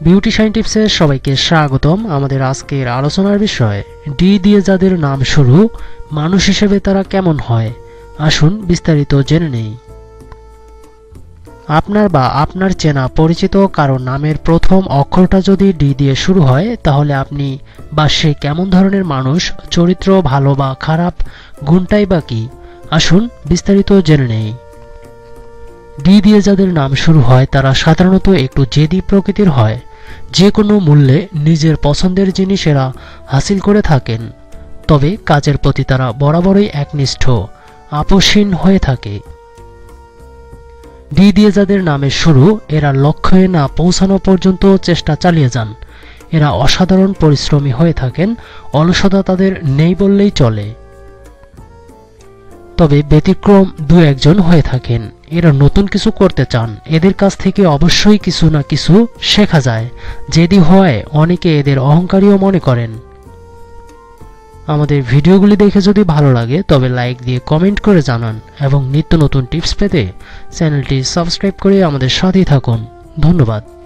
Beauty shine টিপসে সবাইকে স্বাগতম। আমাদের আজকের আলোচনার বিষয় ডি দিয়ে যাদের নাম শুরু, মানুষ হিসেবে তারা কেমন হয়। আসুন বিস্তারিত জেনে নেই। আপনার বা আপনার চেনা পরিচিত কারো নামের প্রথম অক্ষরটা যদি ডি দিয়ে শুরু হয়, তাহলে আপনি বা সে কেমন ধরনের মানুষ, চরিত্র ভালো বা খারাপ, গুণটাই বা কি। আসুন বিস্তারিত জেনে নেই। ডি দিয়ে যাদের নাম শুরু হয় তারা সাধারণত একটু জেদি প্রকৃতির হয়। যে কোনো মূল্যে নিজের পছন্দের জিনিস এরা হাসিল করে থাকেন। তবে কাজের প্রতি তারা বরাবরই একনিষ্ঠ, আপোষহীন হয়ে থাকে। ডি দিয়ে যাদের নামের শুরু, এরা লক্ষ্যে না পৌঁছানো পর্যন্ত চেষ্টা চালিয়ে যান। এরা অসাধারণ পরিশ্রমী হয়ে থাকেন, অলসতা তাদের নেই বললেই চলে। তবে ব্যতিক্রম দু একজন হয়ে থাকেন। এরা নতুন কিছু করতে চান, এদের কাছ থেকে অবশ্যই কিছু না কিছু শেখা যায়। জেদি হওয়ায় অনেকে এদের অহংকারীও মনে করেন। আমাদের ভিডিওগুলি দেখে যদি ভালো লাগে তবে লাইক দিয়ে কমেন্ট করে জানান এবং নিত্য নতুন টিপস পেতে চ্যানেলটি সাবস্ক্রাইব করে আমাদের সাথেই থাকুন। ধন্যবাদ।